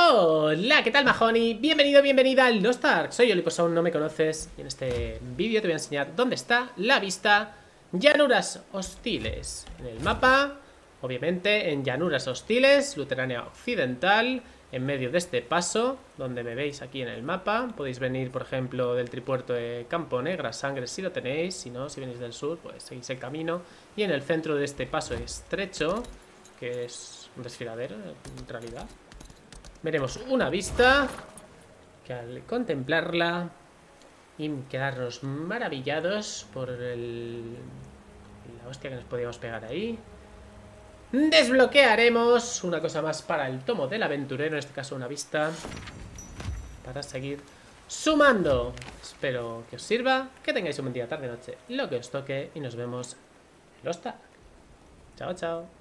Hola, ¿qué tal, Mahoney? Bienvenido, bienvenida al Lost Ark. Soy Oli, pues aún no me conoces. Y en este vídeo te voy a enseñar dónde está la vista Llanuras Hostiles. En el mapa, obviamente, en Llanuras Hostiles, Luterania Occidental, en medio de este paso, donde me veis aquí en el mapa. Podéis venir, por ejemplo, del tripuerto de Campo Negra Sangre si lo tenéis. Si no, si venís del sur, pues seguís el camino. Y en el centro de este paso estrecho, que es un desfiladero, en realidad, veremos una vista que al contemplarla y quedarnos maravillados por la hostia que nos podíamos pegar ahí, desbloquearemos una cosa más para el tomo del aventurero, en este caso una vista para seguir sumando. Espero que os sirva, que tengáis un buen día, tarde, noche, lo que os toque, y nos vemos en los Ark. Chao, chao.